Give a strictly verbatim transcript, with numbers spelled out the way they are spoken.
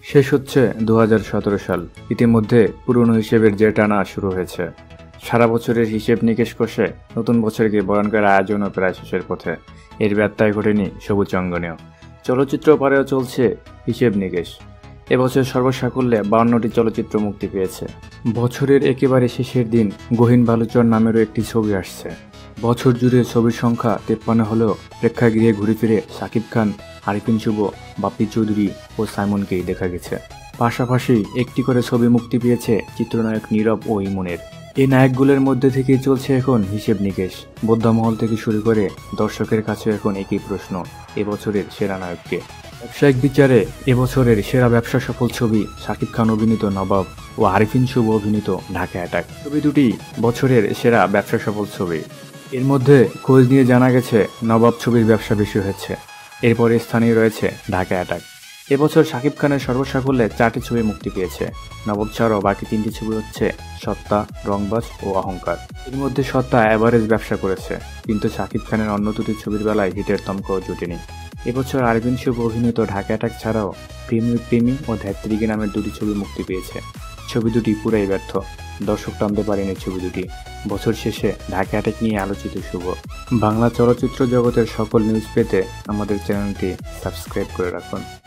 শেষ হচ্ছে দু হাজার সতেরো সাল। ইতিমধ্যে পুরনো হিসেবের যে টানা শুরু হয়েছে। সারা বছরের হিসেব নিকেশ কষে নতুন বছরকে বরণ করার আয়োজনও প্রায় শেষের পথে। এর ব্যত্যয় ঘটেনি সবুজ অঙ্গনেও। চলচ্চিত্র পাড়েও চলছে হিসেব নিকেশ। এবছর সর্বসাকুল্যে বাউন্নটি চলচ্চিত্র মুক্তি পেয়েছে। বছরের একেবারে শেষের দিন গহীন বালুচর নামেরও একটি ছবি আসছে। বছর জুড়ে ছবির সংখ্যা তেপ্পান্ন হলেও প্রেক্ষাগৃহে ঘুরে ফিরে শাকিব খান, আরিফিন শুভ, বাপ্পি চৌধুরী ও সাইমনকেই দেখা গেছে। পাশাপাশি একটি করে ছবি মুক্তি পেয়েছে চিত্রনায়ক নীরব ও ইমনের। এই নায়কগুলোর মধ্যে থেকেই চলছে এখন হিসেব নিকেশ। বোদ্ধামহল থেকে শুরু করে দর্শকের কাছে এখন একই প্রশ্ন, এবছরের সেরা নায়ককে। ব্যবসায়িক বিচারে এবছরের সেরা ব্যবসা সফল ছবি শাকিব খান অভিনীত নবাব ও আরিফিন শুভ অভিনীত ঢাকা অ্যাটাক। ছবি দুটি বছরের সেরা ব্যবসা সফল ছবি। এর মধ্যে খোঁজ নিয়ে জানা গেছে নবাব ছবির ব্যবসা বেশি হয়েছে। এরপরে স্থানীয় রয়েছে ঢাকা অ্যাটাক। এবছর শাকিব খানের সর্বসাকুল্যে চারটি ছবি মুক্তি পেয়েছে। নবাব ছাড়াও বাকি তিনটি ছবি হচ্ছে সত্তা, রংবাজ ও অহংকার। এর মধ্যে সত্তা অ্যাভারেজ ব্যবসা করেছে, কিন্তু শাকিব খানের অন্য দুটি ছবির বেলায় হিটের তমকাও জুটেনি। এবছর আরবিন শুভ অভিনীত ঢাকা অ্যাটাক ছাড়াও প্রেমী প্রেমী ও ধ্যাত্রীকে নামের দুটি ছবি মুক্তি পেয়েছে। ছবি দুটি পুরাই ব্যর্থ। দর্শক টানতে পারেনি ছবি দুটি। বছর শেষে ঢাকা অ্যাটাক নিয়ে আলোচিত শুভ। বাংলা চলচ্চিত্র জগতের সকল নিউজ পেতে আমাদের চ্যানেলটি সাবস্ক্রাইব করে রাখুন।